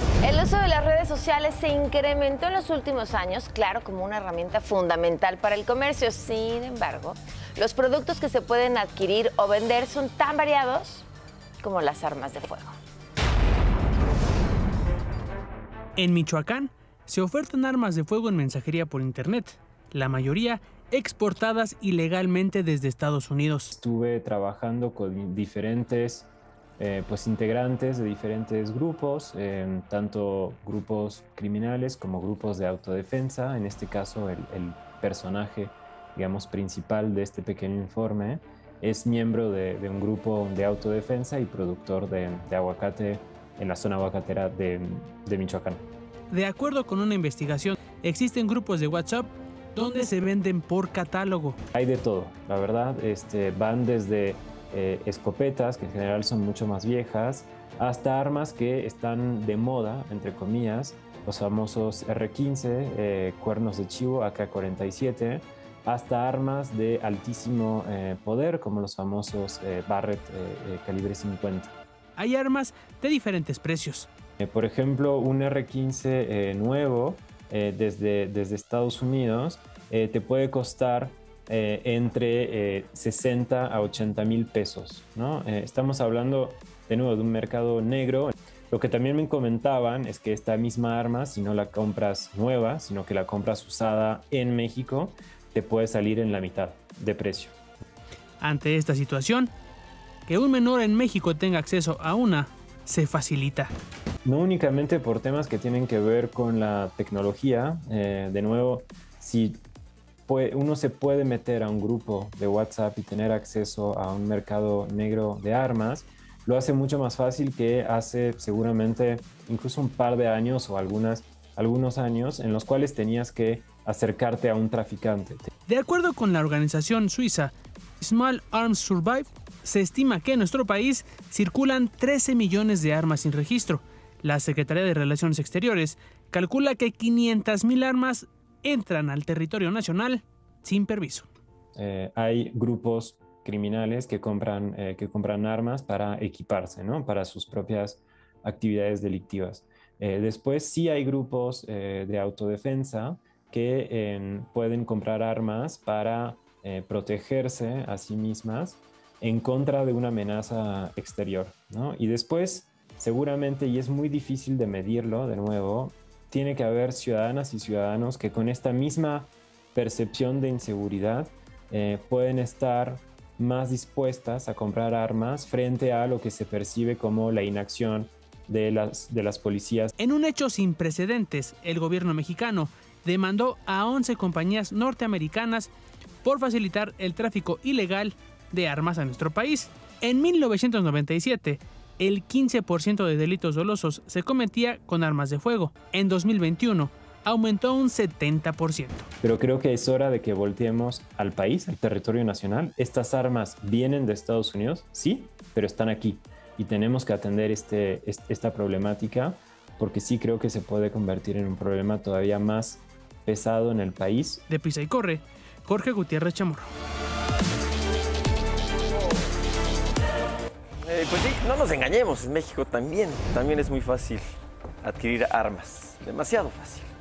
El uso de las redes sociales se incrementó en los últimos años, claro, como una herramienta fundamental para el comercio. Sin embargo, los productos que se pueden adquirir o vender son tan variados como las armas de fuego. En Michoacán se ofertan armas de fuego en mensajería por internet, la mayoría exportadas ilegalmente desde Estados Unidos. Estuve trabajando con diferentes integrantes de diferentes grupos, tanto grupos criminales como grupos de autodefensa. En este caso, el personaje, digamos, principal de este pequeño informe es miembro de un grupo de autodefensa y productor de aguacate en la zona aguacatera de Michoacán. De acuerdo con una investigación, existen grupos de WhatsApp donde se venden por catálogo. Hay de todo, la verdad, van desde escopetas, que en general son mucho más viejas, hasta armas que están de moda, entre comillas, los famosos R15, cuernos de chivo, AK-47, hasta armas de altísimo poder, como los famosos Barrett calibre 50. Hay armas de diferentes precios. Por ejemplo, un R15 nuevo desde Estados Unidos te puede costar entre 60 a 80 mil pesos, ¿no? Estamos hablando de nuevo de un mercado negro. Lo que también me comentaban es que esta misma arma, si no la compras nueva, sino que la compras usada en México, te puede salir en la mitad de precio. Ante esta situación, que un menor en México tenga acceso a una se facilita. No únicamente por temas que tienen que ver con la tecnología. De nuevo, si uno se puede meter a un grupo de WhatsApp y tener acceso a un mercado negro de armas, lo hace mucho más fácil que hace seguramente incluso un par de años o algunos años en los cuales tenías que acercarte a un traficante. De acuerdo con la organización suiza Small Arms Survive, se estima que en nuestro país circulan 13 millones de armas sin registro. La Secretaría de Relaciones Exteriores calcula que 500,000 armas entran al territorio nacional sin permiso. Hay grupos criminales que compran armas para equiparse, ¿no? Para sus propias actividades delictivas. Después sí hay grupos de autodefensa que pueden comprar armas para protegerse a sí mismas en contra de una amenaza exterior, ¿no? Y después, seguramente, y es muy difícil de medirlo, de nuevo, tiene que haber ciudadanas y ciudadanos que con esta misma percepción de inseguridad pueden estar más dispuestas a comprar armas frente a lo que se percibe como la inacción de las policías. En un hecho sin precedentes, el gobierno mexicano demandó a 11 compañías norteamericanas por facilitar el tráfico ilegal de armas a nuestro país. En 1997, el 15% de delitos dolosos se cometía con armas de fuego. En 2021, aumentó un 70%. Pero creo que es hora de que volteemos al país, al territorio nacional. Estas armas vienen de Estados Unidos, sí, pero están aquí. Y tenemos que atender esta problemática, porque sí creo que se puede convertir en un problema todavía más pesado en el país. De Prisa y Corre, Jorge Gutiérrez Chamorro. Pues sí, no nos engañemos, en México también es muy fácil adquirir armas, demasiado fácil.